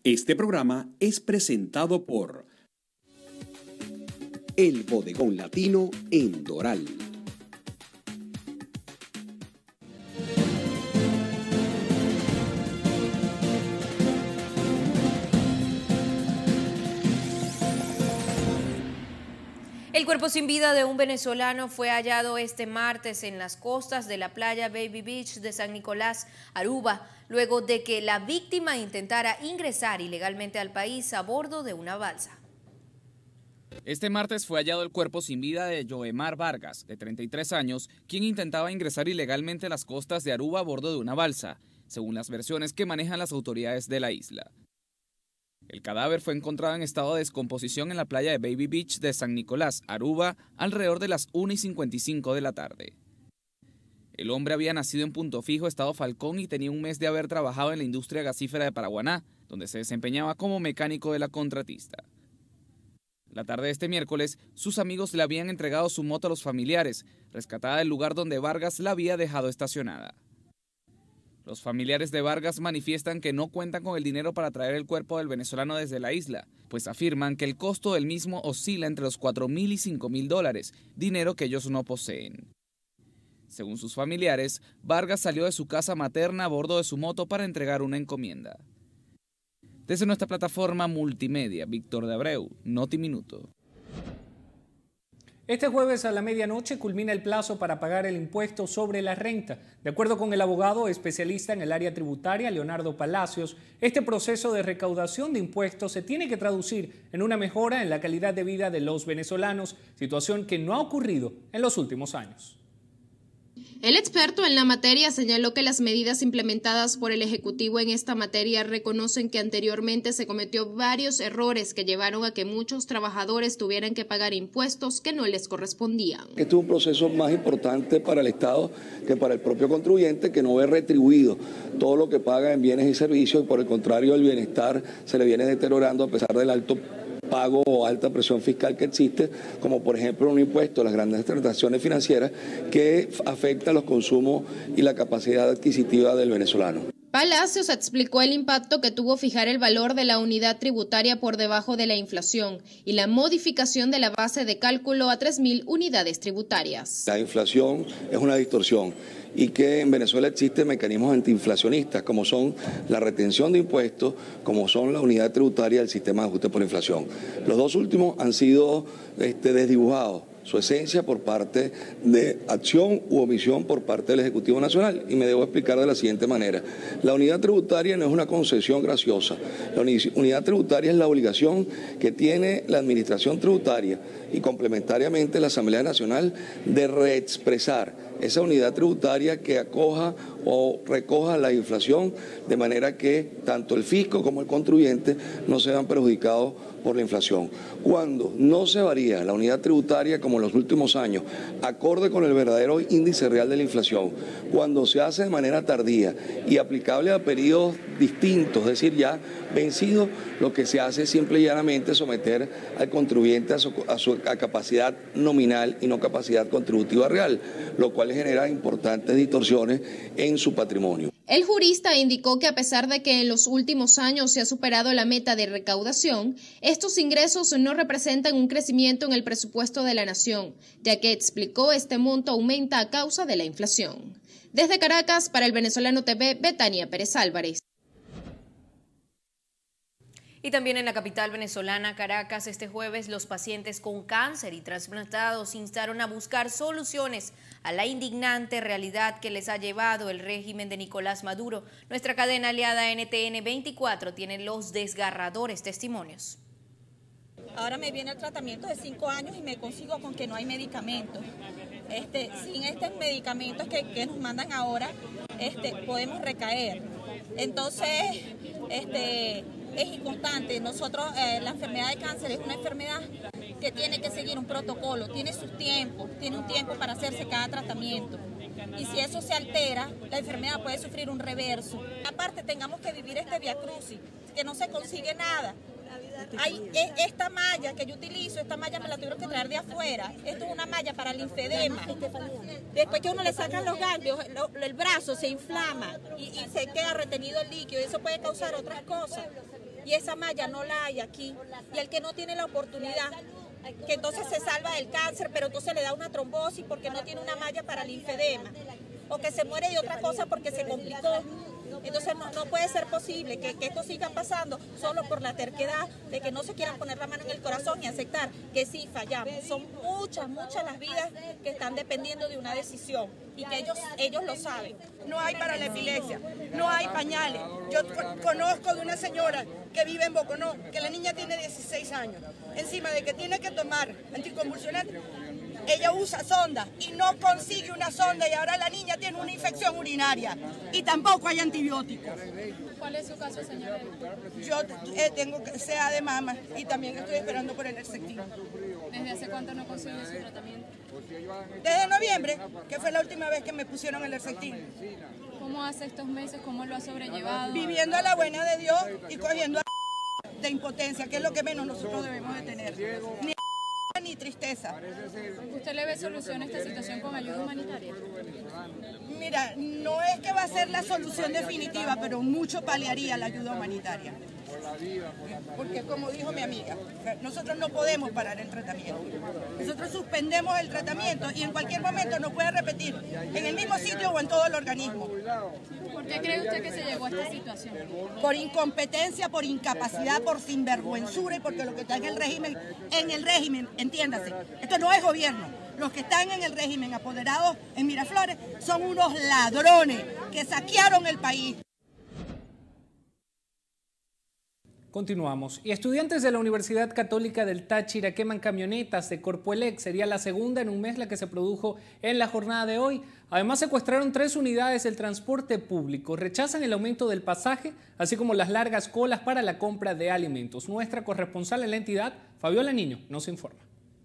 Este programa es presentado por El Bodegón Latino en Doral. El cuerpo sin vida de un venezolano fue hallado este martes en las costas de la playa Baby Beach de San Nicolás, Aruba, luego de que la víctima intentara ingresar ilegalmente al país a bordo de una balsa. Este martes fue hallado el cuerpo sin vida de Joemar Vargas, de 33 años, quien intentaba ingresar ilegalmente a las costas de Aruba a bordo de una balsa, según las versiones que manejan las autoridades de la isla. El cadáver fue encontrado en estado de descomposición en la playa de Baby Beach de San Nicolás, Aruba, alrededor de las 1:55 de la tarde. El hombre había nacido en Punto Fijo, estado Falcón, y tenía un mes de haber trabajado en la industria gasífera de Paraguaná, donde se desempeñaba como mecánico de la contratista. La tarde de este miércoles, sus amigos le habían entregado su moto a los familiares, rescatada del lugar donde Vargas la había dejado estacionada. Los familiares de Vargas manifiestan que no cuentan con el dinero para traer el cuerpo del venezolano desde la isla, pues afirman que el costo del mismo oscila entre los $4.000 y $5.000, dinero que ellos no poseen. Según sus familiares, Vargas salió de su casa materna a bordo de su moto para entregar una encomienda. Desde nuestra plataforma multimedia, Víctor de Abreu, Notiminuto. Este jueves a la medianoche culmina el plazo para pagar el impuesto sobre la renta. De acuerdo con el abogado especialista en el área tributaria, Leonardo Palacios, este proceso de recaudación de impuestos se tiene que traducir en una mejora en la calidad de vida de los venezolanos, situación que no ha ocurrido en los últimos años. El experto en la materia señaló que las medidas implementadas por el Ejecutivo en esta materia reconocen que anteriormente se cometió varios errores que llevaron a que muchos trabajadores tuvieran que pagar impuestos que no les correspondían. Este es un proceso más importante para el Estado que para el propio contribuyente, que no ve retribuido todo lo que paga en bienes y servicios, y por el contrario el bienestar se le viene deteriorando a pesar del alto pago o alta presión fiscal que existe, como por ejemplo un impuesto a las grandes transacciones financieras que afecta los consumos y la capacidad adquisitiva del venezolano. Palacios explicó el impacto que tuvo fijar el valor de la unidad tributaria por debajo de la inflación y la modificación de la base de cálculo a 3.000 unidades tributarias. La inflación es una distorsión y que en Venezuela existen mecanismos antiinflacionistas como son la retención de impuestos, como son la unidad tributaria del sistema de ajuste por inflación. Los dos últimos han sido desdibujados, su esencia por parte de acción u omisión por parte del Ejecutivo Nacional, y me debo explicar de la siguiente manera. La unidad tributaria no es una concesión graciosa, la unidad tributaria es la obligación que tiene la Administración Tributaria y complementariamente la Asamblea Nacional de reexpresar esa unidad tributaria que acoja o recoja la inflación de manera que tanto el fisco como el contribuyente no sean perjudicados por la inflación. Cuando no se varía la unidad tributaria como en los últimos años, acorde con el verdadero índice real de la inflación, cuando se hace de manera tardía y aplicable a periodos distintos, es decir, ya vencidos, lo que se hace es simple y llanamente someter al contribuyente a capacidad nominal y no capacidad contributiva real, lo cual genera importantes distorsiones en su patrimonio. El jurista indicó que a pesar de que en los últimos años se ha superado la meta de recaudación, estos ingresos no representan un crecimiento en el presupuesto de la nación, ya que explicó este monto aumenta a causa de la inflación. Desde Caracas, para el Venezolano TV, Betania Pérez Álvarez. Y también en la capital venezolana, Caracas, este jueves los pacientes con cáncer y trasplantados instaron a buscar soluciones a la indignante realidad que les ha llevado el régimen de Nicolás Maduro. Nuestra cadena aliada NTN 24 tiene los desgarradores testimonios. Ahora me viene el tratamiento de 5 años y me consigo con que no hay medicamentos. Sin estos medicamentos que nos mandan ahora, podemos recaer. Entonces, es inconstante. Nosotros, la enfermedad de cáncer es una enfermedad que tiene que seguir un protocolo, tiene sus tiempos, tiene un tiempo para hacerse cada tratamiento. Y si eso se altera, la enfermedad puede sufrir un reverso. Aparte, tengamos que vivir este viacrucis, que no se consigue nada. Esta malla que yo utilizo, esta malla me la tuvieron que traer de afuera. Esto es una malla para el linfedema. Después que uno le sacan los ganglios, el brazo se inflama y se queda retenido el líquido. Y eso puede causar otras cosas. y esa malla no la hay aquí. Y el que no tiene la oportunidad, que entonces se salva del cáncer, pero entonces le da una trombosis porque no tiene una malla para el linfedema, o que se muere de otra cosa porque se complicó. Entonces no puede ser posible que esto siga pasando solo por la terquedad de que no se quieran poner la mano en el corazón y aceptar que sí fallamos. Son muchas las vidas que están dependiendo de una decisión y que ellos lo saben. No hay para la epilepsia, no hay pañales. Yo conozco de una señora que vive en Boconó, que la niña tiene 16 años. Encima de que tiene que tomar anticonvulsivantes, ella usa sonda y no consigue una sonda y ahora la niña tiene una infección urinaria y tampoco hay antibióticos. ¿Cuál es su caso, señora? Yo tengo CA de mama y también estoy esperando por el Herceptin. ¿Desde hace cuánto no consigue su tratamiento? Desde noviembre, que fue la última vez que me pusieron el Herceptin. ¿Cómo hace estos meses? ¿Cómo lo ha sobrellevado? Viviendo a la buena de Dios y cogiendo de impotencia, que es lo que menos nosotros debemos de tener. Ni tristeza. ¿Usted le ve solución a esta situación con ayuda humanitaria? Mira, no es que va a ser la solución definitiva, pero mucho paliaría la ayuda humanitaria. Porque como dijo mi amiga, nosotros no podemos parar el tratamiento. Nosotros suspendemos el tratamiento y en cualquier momento nos puede repetir en el mismo sitio o en todo el organismo. ¿Por qué cree usted que se llegó a esta situación? Por incompetencia, por incapacidad, por sinvergüenzura y porque lo que está en el régimen, entiéndase, esto no es gobierno. Los que están en el régimen apoderados en Miraflores son unos ladrones que saquearon el país. Continuamos. Y estudiantes de la Universidad Católica del Táchira queman camionetas de Corpoelec. Sería la segunda en un mes la que se produjo en la jornada de hoy. Además, secuestraron 3 unidades del transporte público. Rechazan el aumento del pasaje, así como las largas colas para la compra de alimentos. Nuestra corresponsal en la entidad, Fabiola Niño, nos informa.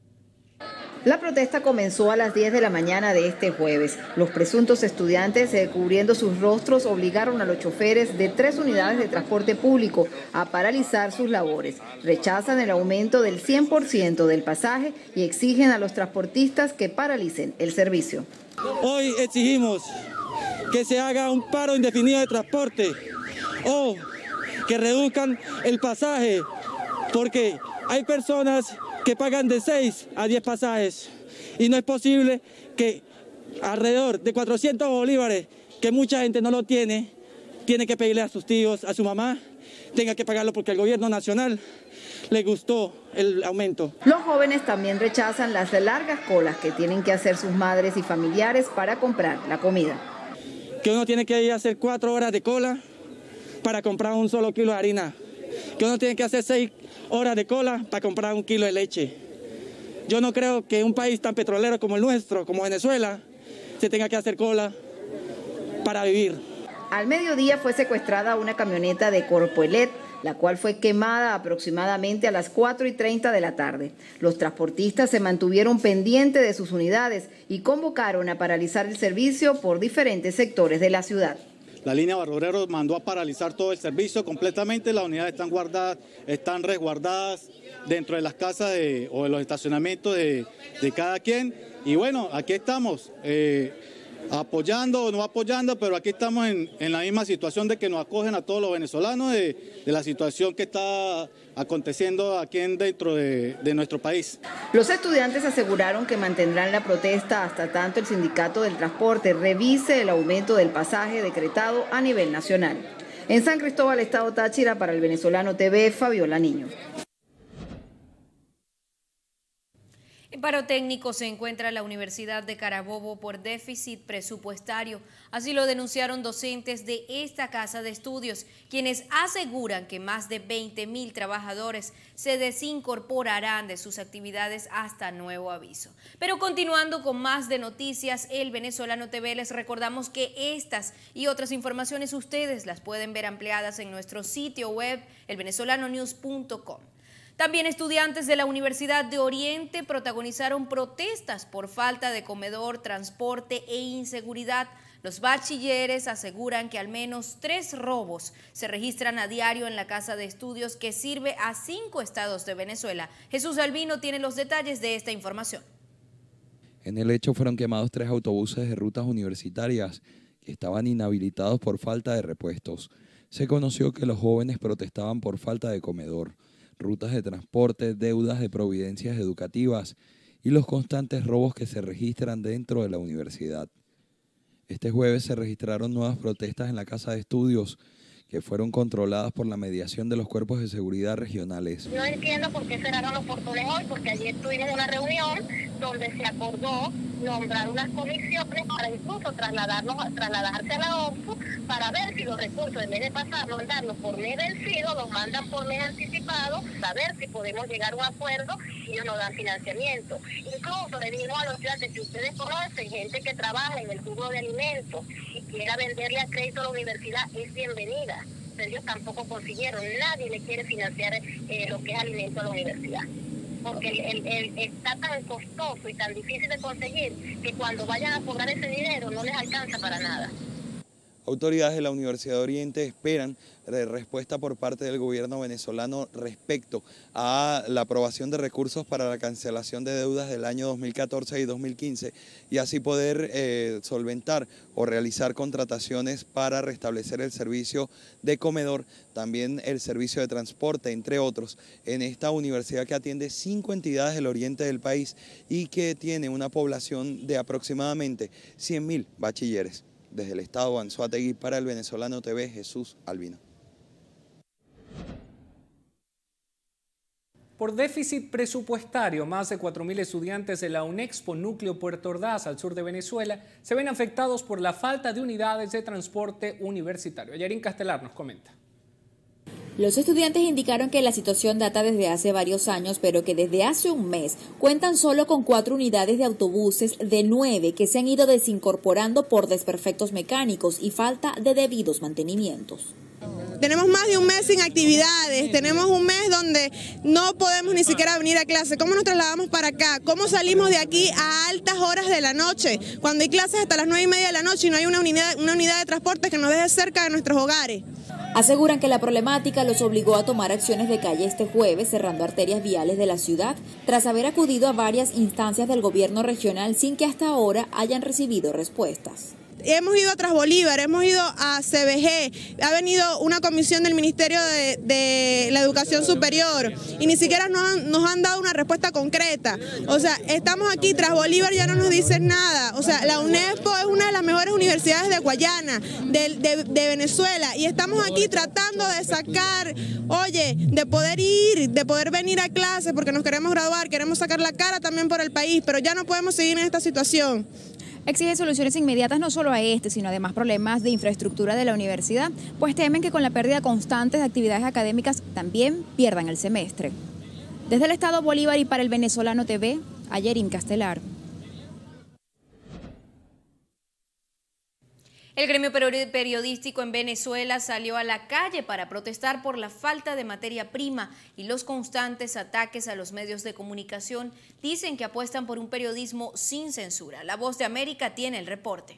La protesta comenzó a las 10 de la mañana de este jueves. Los presuntos estudiantes, cubriendo sus rostros, obligaron a los choferes de 3 unidades de transporte público a paralizar sus labores. Rechazan el aumento del 100% del pasaje y exigen a los transportistas que paralicen el servicio. Hoy exigimos que se haga un paro indefinido de transporte o que reduzcan el pasaje, porque hay personas que pagan de 6 a 10 pasajes y no es posible que alrededor de 400 bolívares, que mucha gente no lo tiene que pedirle a sus tíos, a su mamá, tenga que pagarlo porque al gobierno nacional le gustó el aumento. Los jóvenes también rechazan las largas colas que tienen que hacer sus madres y familiares para comprar la comida. Que uno tiene que ir a hacer 4 horas de cola para comprar un solo kilo de harina. Que uno tiene que hacer 6 horas de cola para comprar 1 kilo de leche. Yo no creo que un país tan petrolero como el nuestro, como Venezuela, se tenga que hacer cola para vivir. Al mediodía fue secuestrada una camioneta de Corpoelec, la cual fue quemada aproximadamente a las 4:30 de la tarde. Los transportistas se mantuvieron pendientes de sus unidades y convocaron a paralizar el servicio por diferentes sectores de la ciudad. La línea Barroreros mandó a paralizar todo el servicio completamente. Las unidades están guardadas, están resguardadas dentro de las casas o de los estacionamientos de cada quien. Y bueno, aquí estamos, apoyando o no apoyando, pero aquí estamos en la misma situación de que nos acogen a todos los venezolanos de la situación que está aconteciendo aquí dentro de nuestro país. Los estudiantes aseguraron que mantendrán la protesta hasta tanto el sindicato del transporte revise el aumento del pasaje decretado a nivel nacional. En San Cristóbal, Estado Táchira, para el Venezolano TV, Fabiola Niño. En paro técnico se encuentra la Universidad de Carabobo por déficit presupuestario. Así lo denunciaron docentes de esta casa de estudios, quienes aseguran que más de 20.000 trabajadores se desincorporarán de sus actividades hasta nuevo aviso. Pero continuando con más de noticias, El Venezolano TV, les recordamos que estas y otras informaciones ustedes las pueden ver ampliadas en nuestro sitio web, elvenezolanonews.com. También estudiantes de la Universidad de Oriente protagonizaron protestas por falta de comedor, transporte e inseguridad. Los bachilleres aseguran que al menos 3 robos se registran a diario en la casa de estudios que sirve a 5 estados de Venezuela. Jesús Albino tiene los detalles de esta información. En el hecho fueron quemados 3 autobuses de rutas universitarias que estaban inhabilitados por falta de repuestos. se conoció que los jóvenes protestaban por falta de comedor, rutas de transporte, deudas de providencias educativas y los constantes robos que se registran dentro de la universidad. Este jueves se registraron nuevas protestas en la Casa de Estudios, que fueron controladas por la mediación de los cuerpos de seguridad regionales. No entiendo por qué cerraron los portones hoy, porque ayer tuvimos una reunión donde se acordó nombrar unas comisiones para incluso trasladarse a la OMSU para ver si los recursos, en vez de mandarlos por mes vencido, los mandan por mes anticipado, a ver si podemos llegar a un acuerdo y ellos nos dan financiamiento. Incluso le dijimos a los estudiantes, si ustedes conocen gente que trabaja en el rubro de alimentos y quiera venderle a crédito a la universidad, es bienvenida. Pero ellos tampoco consiguieron, nadie le quiere financiar lo que es alimento a la universidad. Porque está tan costoso y tan difícil de conseguir que cuando vayan a cobrar ese dinero no les alcanza para nada. Autoridades de la Universidad de Oriente esperan respuesta por parte del gobierno venezolano respecto a la aprobación de recursos para la cancelación de deudas del año 2014 y 2015 y así poder solventar o realizar contrataciones para restablecer el servicio de comedor, también el servicio de transporte, entre otros, en esta universidad que atiende 5 entidades del oriente del país y que tiene una población de aproximadamente 100.000 bachilleres. Desde el estado Anzoátegui para el Venezolano TV, Jesús Albino. Por déficit presupuestario, más de 4.000 estudiantes de la UNEXPO Núcleo Puerto Ordaz, al sur de Venezuela, se ven afectados por la falta de unidades de transporte universitario. Yarin Castelar nos comenta. Los estudiantes indicaron que la situación data desde hace varios años, pero que desde hace un mes cuentan solo con 4 unidades de autobuses de 9 que se han ido desincorporando por desperfectos mecánicos y falta de debidos mantenimientos. Tenemos más de un mes sin actividades, tenemos un mes donde no podemos ni siquiera venir a clase. ¿Cómo nos trasladamos para acá? ¿Cómo salimos de aquí a altas horas de la noche? Cuando hay clases hasta las 9:30 de la noche y no hay una unidad de transporte que nos deje cerca de nuestros hogares. Aseguran que la problemática los obligó a tomar acciones de calle este jueves, cerrando arterias viales de la ciudad, tras haber acudido a varias instancias del gobierno regional sin que hasta ahora hayan recibido respuestas. Hemos ido a Trasbolívar, hemos ido a CBG, ha venido una comisión del Ministerio de la Educación Superior y ni siquiera nos han dado una respuesta concreta. O sea, estamos aquí, Trasbolívar ya no nos dicen nada. O sea, la UNEXPO es una de las mejores universidades de Guayana, de Venezuela, y estamos aquí tratando de sacar, de poder ir, de poder venir a clases porque nos queremos graduar, queremos sacar la cara también por el país, pero ya no podemos seguir en esta situación. Exigen soluciones inmediatas no solo a sino además problemas de infraestructura de la universidad, pues temen que con la pérdida constante de actividades académicas también pierdan el semestre. Desde el estado Bolívar y para el Venezolano TV, Yarin Castelar. El gremio periodístico en Venezuela salió a la calle para protestar por la falta de materia prima y los constantes ataques a los medios de comunicación. Dicen que apuestan por un periodismo sin censura. La Voz de América tiene el reporte.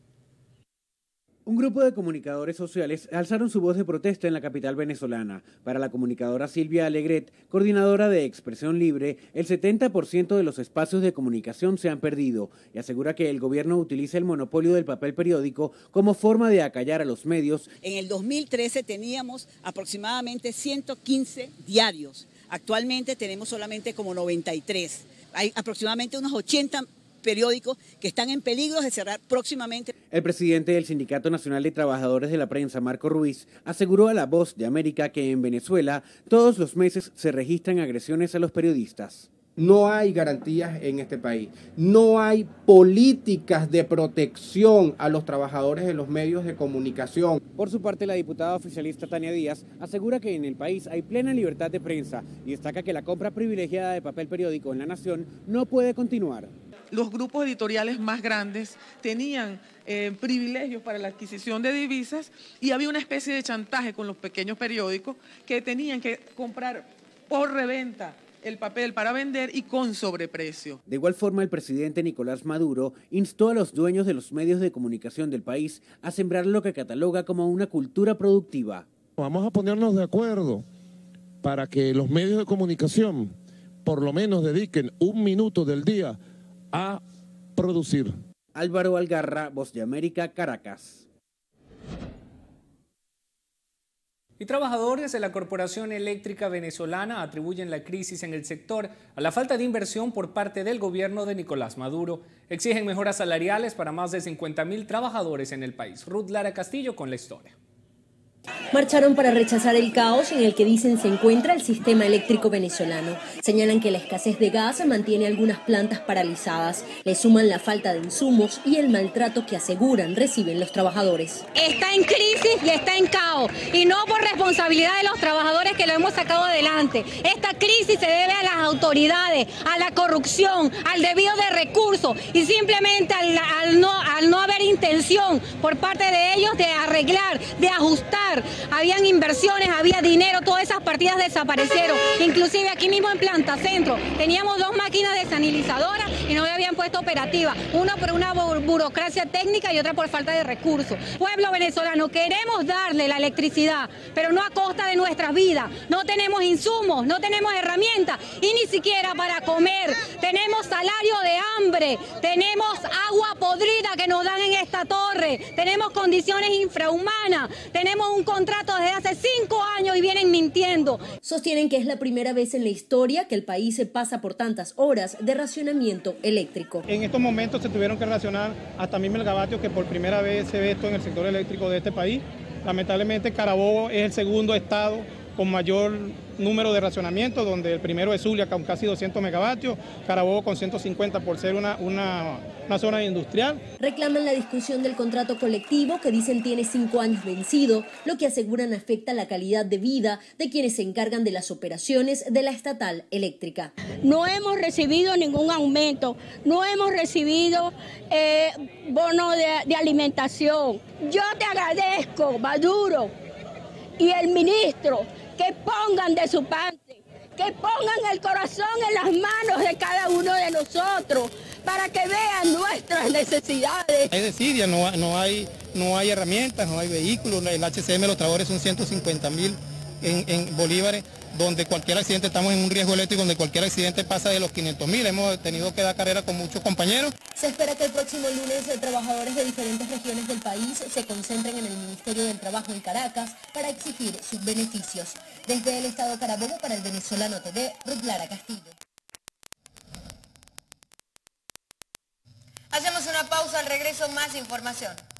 Un grupo de comunicadores sociales alzaron su voz de protesta en la capital venezolana. Para la comunicadora Silvia Alegret, coordinadora de Expresión Libre, el 70% de los espacios de comunicación se han perdido y asegura que el gobierno utiliza el monopolio del papel periódico como forma de acallar a los medios. En el 2013 teníamos aproximadamente 115 diarios. Actualmente tenemos solamente como 93. Hay aproximadamente unos 80 periódicos que están en peligro de cerrar próximamente. El presidente del Sindicato Nacional de Trabajadores de la Prensa, Marco Ruiz, aseguró a La Voz de América que en Venezuela todos los meses se registran agresiones a los periodistas. No hay garantías en este país, no hay políticas de protección a los trabajadores de los medios de comunicación. Por su parte, la diputada oficialista Tania Díaz asegura que en el país hay plena libertad de prensa y destaca que la compra privilegiada de papel periódico en La Nación no puede continuar. Los grupos editoriales más grandes tenían privilegios para la adquisición de divisas y había una especie de chantaje con los pequeños periódicos que tenían que comprar por reventa el papel para vender y con sobreprecio. De igual forma, el presidente Nicolás Maduro instó a los dueños de los medios de comunicación del país a sembrar lo que cataloga como una cultura productiva. Vamos a ponernos de acuerdo para que los medios de comunicación por lo menos dediquen 1 minuto del día a producir. Álvaro Algarra, Voz de América, Caracas. Y trabajadores de la Corporación Eléctrica Venezolana atribuyen la crisis en el sector a la falta de inversión por parte del gobierno de Nicolás Maduro. Exigen mejoras salariales para más de 50.000 trabajadores en el país. Ruth Lara Castillo con la historia. Marcharon para rechazar el caos en el que dicen se encuentra el sistema eléctrico venezolano. Señalan que la escasez de gas mantiene algunas plantas paralizadas. Le suman la falta de insumos y el maltrato que aseguran reciben los trabajadores. Está en crisis y está en caos, y no por responsabilidad de los trabajadores que lo hemos sacado adelante. Esta crisis se debe a las autoridades, a la corrupción, al desvío de recursos y simplemente al no haber intención por parte de ellos de arreglar, de ajustar. Habían inversiones, había dinero, todas esas partidas desaparecieron. Inclusive aquí mismo en Planta Centro teníamos 2 máquinas desalinizadoras y no habían puesto operativa. Una por una burocracia técnica y otra por falta de recursos. Pueblo venezolano, queremos darle la electricidad, pero no a costa de nuestras vidas. No tenemos insumos, no tenemos herramientas y ni siquiera para comer. Tenemos salario de hambre, tenemos agua podrida que nos dan en esta torre, tenemos condiciones infrahumanas, tenemos un contrato desde hace 5 años y vienen mintiendo. Sostienen que es la primera vez en la historia que el país se pasa por tantas horas de racionamiento eléctrico. En estos momentos se tuvieron que racionar hasta 1000 megavatios, que por primera vez se ve esto en el sector eléctrico de este país. Lamentablemente Carabobo es el segundo estado con mayor número de racionamiento, donde el primero es Zulia con casi 200 megavatios, Carabobo con 150 por ser una zona industrial. Reclaman la discusión del contrato colectivo que dicen tiene 5 años vencido, lo que aseguran afecta la calidad de vida de quienes se encargan de las operaciones de la estatal eléctrica. No hemos recibido ningún aumento, no hemos recibido bono de alimentación. Yo te agradezco, Maduro y el ministro, que pongan de su parte, que pongan el corazón en las manos de cada uno de nosotros para que vean nuestras necesidades. Hay desidia, no hay herramientas, no hay vehículos, el HCM, los trabajadores son 150.000 en bolívares, donde cualquier accidente, estamos en un riesgo eléctrico donde cualquier accidente pasa de los 500.000, hemos tenido que dar carrera con muchos compañeros. Se espera que el próximo lunes trabajadores de diferentes regiones del país se concentren en el Ministerio del Trabajo en Caracas para exigir sus beneficios. Desde el Estado Carabobo para el Venezolano TV, Ruth Lara Castillo. Hacemos una pausa, al regreso más información.